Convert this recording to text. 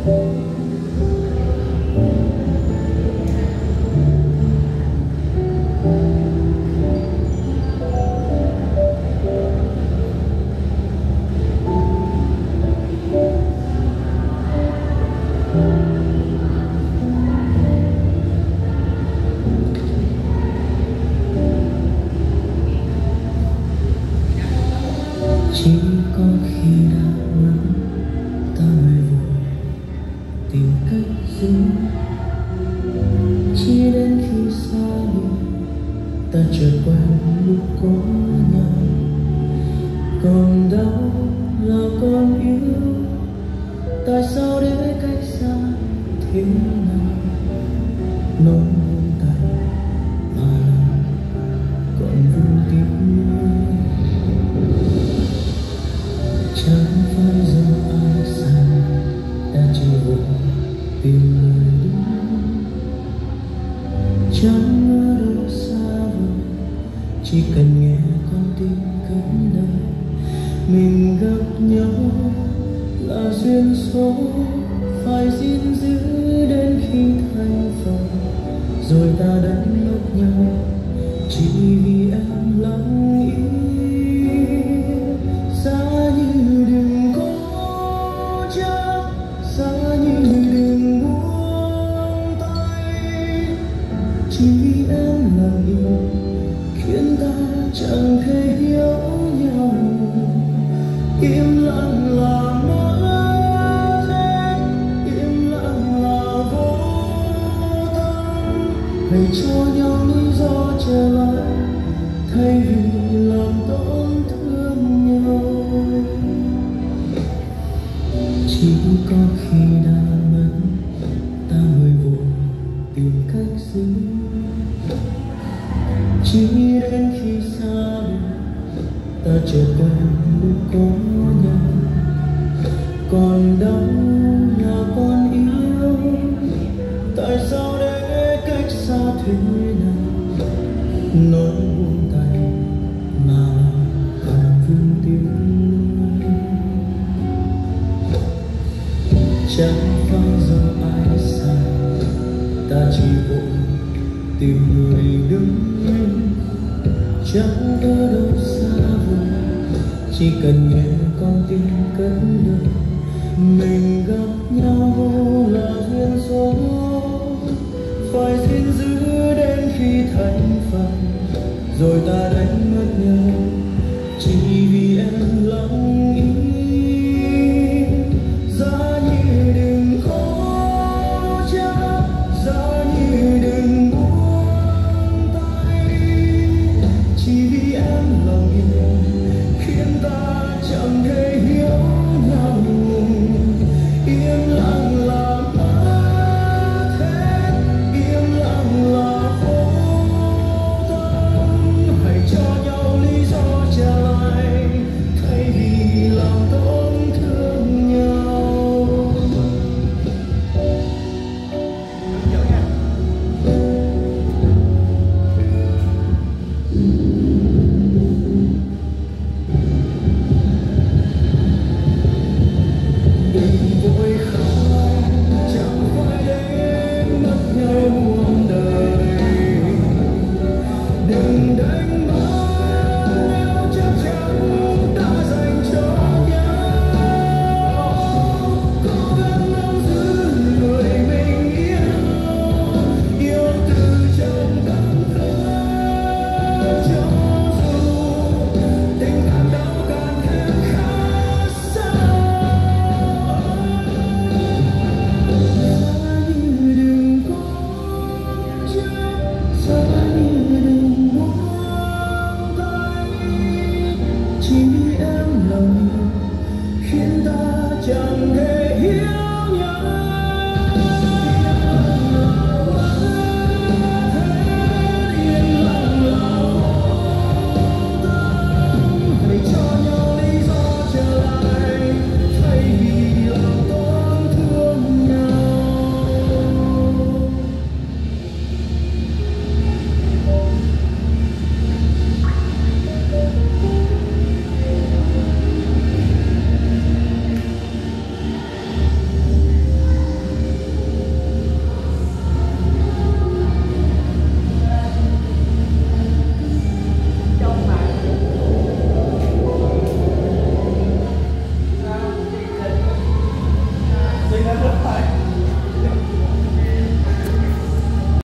Chỉ có khi đã mất ta mới vội tìm cách giữ, chỉ đến khi xa đi ta chợt quen lúc có nhau. Còn đau là còn yêu, tại sao để cách xa thế nào? Nỗi buông tay mà lòng còn vương tiếng. Chẳng phải do ai sai, ta chỉ vội tìm người đúng. Chẳng ở đâu xa vời, chỉ cần nghe con tim cất lời. Mình gặp nhau là duyên số, phải gìn giữ đến khi thành phần. Rồi ta đánh mất nhau chỉ vì em lặng im. Xa như đừng có chắc, xa như đừng buông tay. Chỉ vì em lặng im khiến ta chẳng thể hiểu nhau. Im lặng là mất em, im lặng là vô tâm. Hãy cho nhau lý do trở lại thay vì làm tổn thương nhau. Chỉ có khi đã mất ta mới vội tìm cách giữ, chỉ đến khi xa đi ta chợt quen lúc có nhau. Còn đau là còn yêu, tại sao để cách xa thế nào? Nỗi buông tay mà còn vương tiếng. Chẳng phải do ai sai, ta chỉ vội tìm người đứng. Chẳng ở đâu xa vời, chỉ cần nghe con tim cất lời. Mình gặp nhau là duyên số, phải gìn giữ đến khi thành phần. Rồi ta đã